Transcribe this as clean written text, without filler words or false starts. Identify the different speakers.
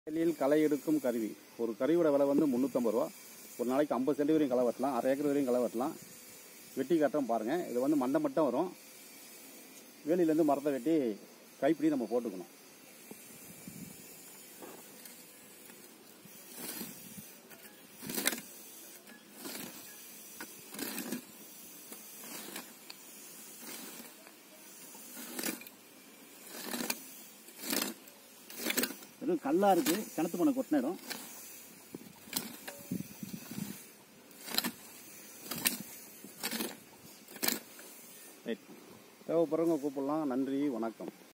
Speaker 1: வயலில் களை எடுக்கும் கருவி. ஒரு கருவியோட விலை வந்து 350 ரூபா. ஒரு நாளைக்கு 50 சென்ட் வரையும் களை வெட்டலாம், அரை ஏக்கர் வரையும் களை வெட்டலாம். வெட்டி காட்டுறோம் பாருங்கள். இது வந்து மண்டை மட்டும் வரும். வேலியிலேருந்து மரத்தை வெட்டி கைப்பிடி நம்ம போட்டுக்கணும். வெறும் கல்லாக இருக்குது, கிணத்து பண்ண கொட்டின இடம். தேவைப்படுறவங்க கூப்பிடலாம். நன்றி, வணக்கம்.